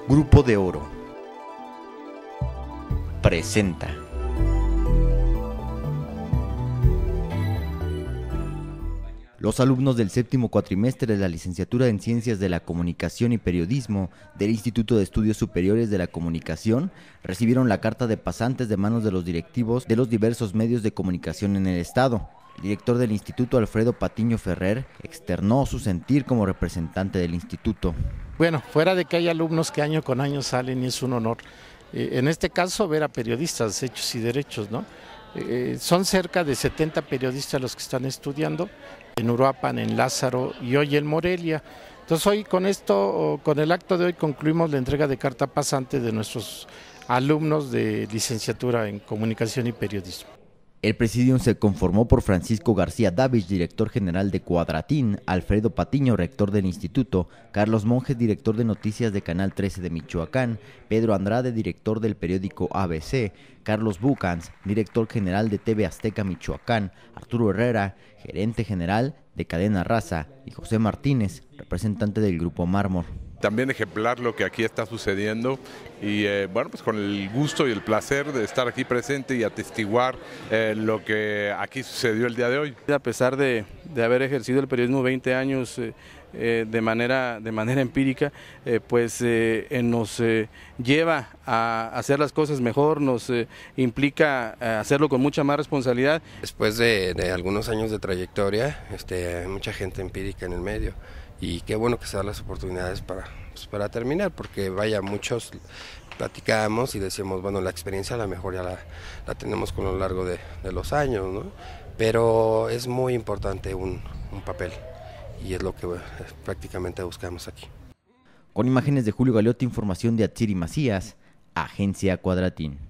Grupo de Oro presenta los alumnos del séptimo cuatrimestre de la licenciatura en Ciencias de la Comunicación y Periodismo del Instituto de Estudios Superiores de la Comunicación recibieron la carta de pasantes de manos de los directivos de los diversos medios de comunicación en el estado. El director del instituto, Alfredo Patiño Ferrer, externó su sentir como representante del instituto. Bueno, fuera de que hay alumnos que año con año salen y es un honor, en este caso ver a periodistas hechos y derechos, ¿no? Son cerca de 70 periodistas los que están estudiando en Uruapan, en Lázaro y hoy en Morelia. Entonces hoy con el acto de hoy concluimos la entrega de carta pasante de nuestros alumnos de licenciatura en Comunicación y Periodismo. El presidium se conformó por Francisco García Davich, director general de Cuadratín, Alfredo Patiño, rector del instituto, Carlos Monjes, director de noticias de Canal 13 de Michoacán, Pedro Andrade, director del periódico ABC, Carlos Bucans, director general de TV Azteca Michoacán, Arturo Herrera, gerente general de Cadena Raza, y José Martínez, representante del Grupo Mármol. También ejemplar lo que aquí está sucediendo y bueno, pues con el gusto y el placer de estar aquí presente y atestiguar lo que aquí sucedió el día de hoy. A pesar de haber ejercido el periodismo 20 años de manera empírica, pues nos lleva a hacer las cosas mejor, nos implica hacerlo con mucha más responsabilidad. Después de algunos años de trayectoria, hay mucha gente empírica en el medio. Y qué bueno que se dan las oportunidades para terminar, porque vaya, muchos platicábamos y decíamos, bueno, la experiencia a lo mejor ya la tenemos con lo largo de los años, ¿no? Pero es muy importante un papel y es lo que prácticamente buscamos aquí. Con imágenes de Julio Galeotti, información de Atsiri Macías, Agencia Cuadratín.